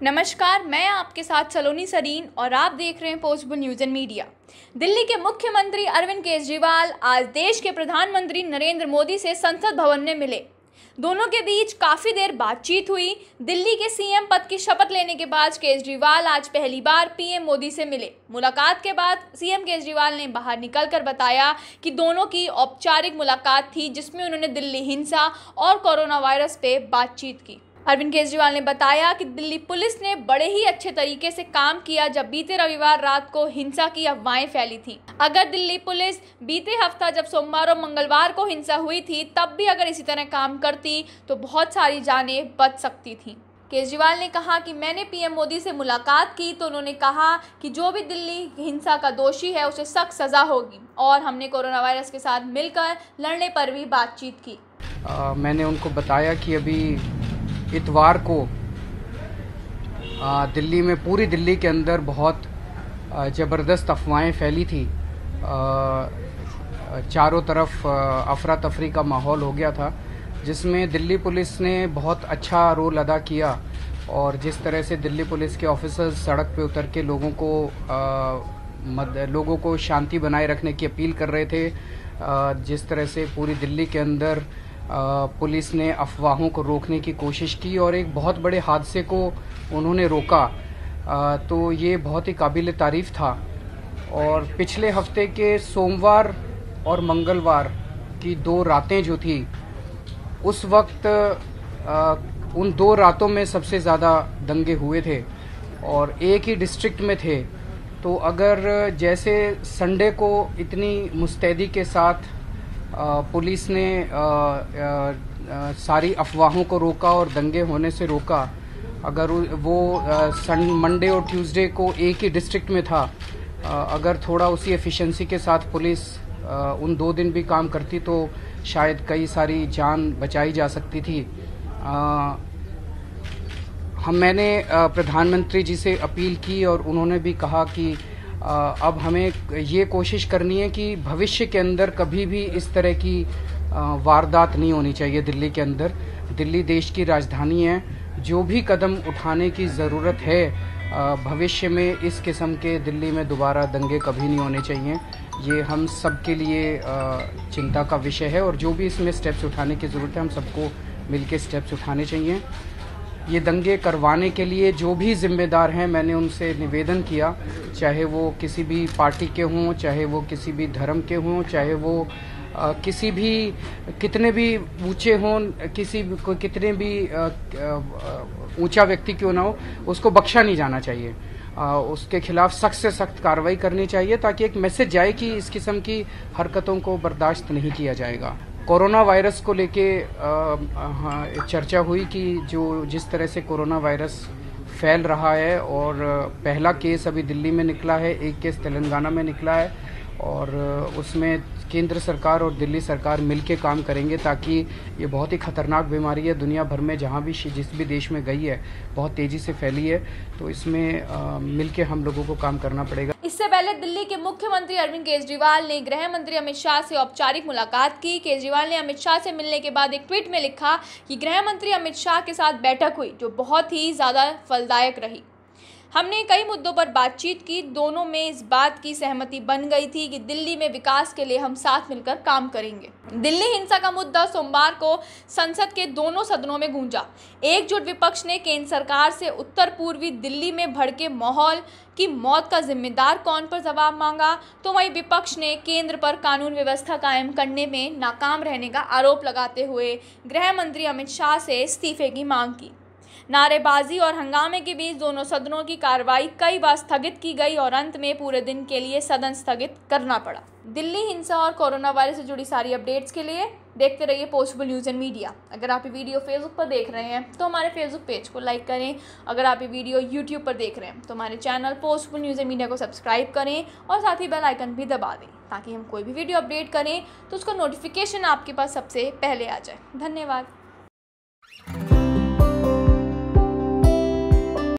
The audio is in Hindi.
नमस्कार, मैं आपके साथ सलोनी सरीन और आप देख रहे हैं Postbull news and media. Delhi के मुख्यमंत्री अरविंद केजरीवाल आज देश के प्रधानमंत्री नरेंद्र मोदी से संसद भवन में मिले। दोनों के बीच काफ़ी देर बातचीत हुई। दिल्ली के सीएम पद की शपथ लेने के बाद केजरीवाल आज पहली बार पीएम मोदी से मिले। मुलाकात के बाद सीएम केजरीवाल ने बाहर निकलकर बताया कि दोनों की औपचारिक मुलाकात थी, जिसमें उन्होंने दिल्ली हिंसा और कोरोना वायरस पे बातचीत की। अरविंद केजरीवाल ने बताया कि दिल्ली पुलिस ने बड़े ही अच्छे तरीके से काम किया जब बीते रविवार रात को हिंसा की अफवाहें फैली थी। अगर दिल्ली पुलिस बीते हफ्ता जब सोमवार और मंगलवार को हिंसा हुई थी तब भी अगर इसी तरह काम करती तो बहुत सारी जानें बच सकती थीं। केजरीवाल ने कहा कि मैंने पीएम मोदी से मुलाकात की तो उन्होंने कहा कि जो भी दिल्ली हिंसा का दोषी है उसे सख्त सज़ा होगी और हमने कोरोना वायरस के साथ मिलकर लड़ने पर भी बातचीत की। मैंने उनको बताया कि अभी इतवार को दिल्ली में पूरी दिल्ली के अंदर बहुत ज़बरदस्त अफवाहें फैली थी। चारों तरफ अफरा तफरी का माहौल हो गया था, जिसमें दिल्ली पुलिस ने बहुत अच्छा रोल अदा किया और जिस तरह से दिल्ली पुलिस के ऑफिसर्स सड़क पे उतर के लोगों को शांति बनाए रखने की अपील कर रहे थे, जिस तरह से पूरी दिल्ली के अंदर पुलिस ने अफवाहों को रोकने की कोशिश की और एक बहुत बड़े हादसे को उन्होंने रोका, तो ये बहुत ही काबिल तारीफ़ था। और पिछले हफ्ते के सोमवार और मंगलवार की 2 रातें जो थी, उस वक्त उन 2 रातों में सबसे ज़्यादा दंगे हुए थे और एक ही डिस्ट्रिक्ट में थे। तो अगर जैसे संडे को इतनी मुस्तैदी के साथ पुलिस ने सारी अफवाहों को रोका और दंगे होने से रोका, अगर वो मंडे और ट्यूसडे को एक ही डिस्ट्रिक्ट में था, अगर थोड़ा उसी एफिशिएंसी के साथ पुलिस उन 2 दिन भी काम करती तो शायद कई सारी जान बचाई जा सकती थी। मैंने प्रधानमंत्री जी से अपील की और उन्होंने भी कहा कि अब हमें ये कोशिश करनी है कि भविष्य के अंदर कभी भी इस तरह की वारदात नहीं होनी चाहिए दिल्ली के अंदर। दिल्ली देश की राजधानी है, जो भी कदम उठाने की ज़रूरत है भविष्य में इस किस्म के दिल्ली में दोबारा दंगे कभी नहीं होने चाहिए। ये हम सब के लिए चिंता का विषय है और जो भी इसमें स्टेप्स उठाने की ज़रूरत है हम सबको मिलकर स्टेप्स उठाने चाहिए। ये दंगे करवाने के लिए जो भी जिम्मेदार हैं, मैंने उनसे निवेदन किया, चाहे वो किसी भी पार्टी के हों, चाहे वो किसी भी धर्म के हों, चाहे वो किसी भी कितने भी ऊंचे हों, कितने भी ऊंचा व्यक्ति क्यों ना हो, उसको बख्शा नहीं जाना चाहिए। उसके खिलाफ सख्त से सख्त कार्रवाई करनी चाहिए ताकि एक मैसेज जाए कि इस किस्म की हरकतों को बर्दाश्त नहीं किया जाएगा। कोरोना वायरस को लेके चर्चा हुई कि जिस तरह से कोरोना वायरस फैल रहा है और पहला केस अभी दिल्ली में निकला है, एक केस तेलंगाना में निकला है और उसमें केंद्र सरकार और दिल्ली सरकार मिलके काम करेंगे ताकि ये बहुत ही ख़तरनाक बीमारी है, दुनिया भर में जहाँ भी जिस भी देश में गई है बहुत तेज़ी से फैली है, तो इसमें मिलके हम लोगों को काम करना पड़ेगा। इससे पहले दिल्ली के मुख्यमंत्री अरविंद केजरीवाल ने गृह मंत्री अमित शाह से औपचारिक मुलाकात की। केजरीवाल ने अमित शाह से मिलने के बाद एक ट्वीट में लिखा कि गृह मंत्री अमित शाह के साथ बैठक हुई जो बहुत ही ज़्यादा फलदायक रही। हमने कई मुद्दों पर बातचीत की, दोनों में इस बात की सहमति बन गई थी कि दिल्ली में विकास के लिए हम साथ मिलकर काम करेंगे। दिल्ली हिंसा का मुद्दा सोमवार को संसद के दोनों सदनों में गूंजा। एकजुट विपक्ष ने केंद्र सरकार से उत्तर पूर्वी दिल्ली में भड़के माहौल की मौत का जिम्मेदार कौन पर जवाब मांगा, तो वहीं विपक्ष ने केंद्र पर कानून व्यवस्था कायम करने में नाकाम रहने का आरोप लगाते हुए गृह मंत्री अमित शाह से इस्तीफे की मांग की। नारेबाजी और हंगामे के बीच दोनों सदनों की कार्रवाई कई बार स्थगित की गई और अंत में पूरे दिन के लिए सदन स्थगित करना पड़ा। दिल्ली हिंसा और कोरोना वायरस से जुड़ी सारी अपडेट्स के लिए देखते रहिए पोस्टबुल न्यूज़ एंड मीडिया। अगर आप ये वीडियो फेसबुक पर देख रहे हैं तो हमारे फेसबुक पेज को लाइक करें। अगर आप ये वीडियो यूट्यूब पर देख रहे हैं तो हमारे channel Postbull news and media को सब्सक्राइब करें और साथ ही बेल आइकन भी दबा दें ताकि हम कोई भी वीडियो अपडेट करें तो उसका नोटिफिकेशन आपके पास सबसे पहले आ जाए। धन्यवाद।